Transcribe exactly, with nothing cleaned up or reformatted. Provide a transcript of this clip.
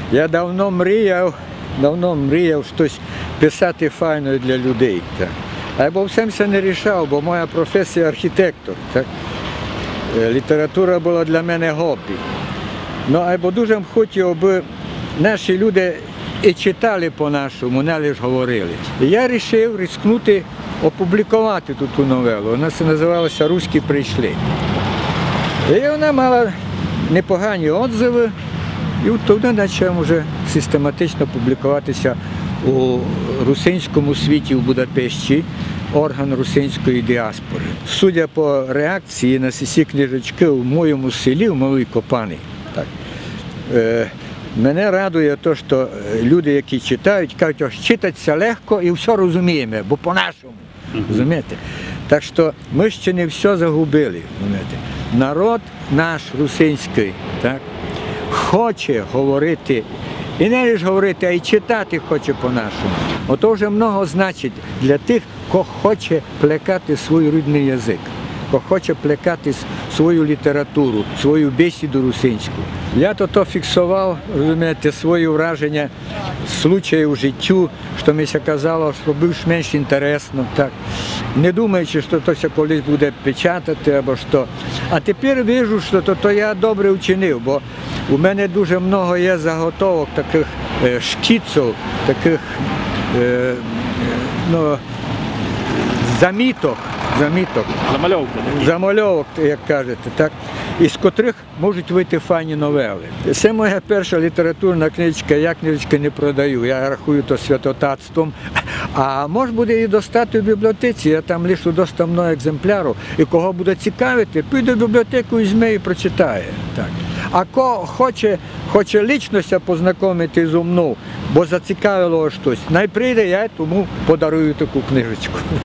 Я давно мріяв, давно мріяв щось писати файно для людей. Так. Або всім це не рішав, бо моя професія архітектор. Так. Література була для мене хобі. Ну, або дуже б хотів, аби наші люди і читали по-нашому, не лише говорили. І я вирішив ризикнути опублікувати ту, ту новелу. Вона це називалася «Руські прийшли». І вона мала непогані відзиви, і тоді почав вже систематично публікуватися у русинському світі в Будапешті, орган русинської діаспори. Судя по реакції на ці книжечки в моєму селі, в Малій Копані, так, е, мене радує те, що люди, які читають, кажуть, що читаться легко і все розуміємо, бо по-нашому. Розумієте? Так що ми ще не все загубили. Розумієте? Народ наш русинський, так, хоче говорити, і не лише говорити, а й читати хоче по-нашому. Ото вже много значить для тих, хто хоче плекати свій рідний язик, хто хоче плекати свою літературу, свою бесіду русинську. Я то фіксував, розумієте, свої враження, случаї в життю, що мені казало, що більш-менш інтересно, так. Не думаючи, що то все колись буде печатати або що. А тепер бачу, що то, то я добре вчинив, бо у мене дуже багато є заготовок, таких е, шкіців, таких е, ну, заміток, заміток, Замальовки. замальовок, як кажете, так, із котрих можуть вийти файні новели. Це моя перша літературна книжка, я книжки не продаю, я рахую то святотатством. А може буде і достати в бібліотеці, я там лишу досить много екземплярів, і кого буде цікавити, піде в бібліотеку, візьме і прочитає. Так. А кого хоче, хоче лічнося познайомити зі мною, бо зацікавило щось, най прийде, я тому подарую таку книжечку.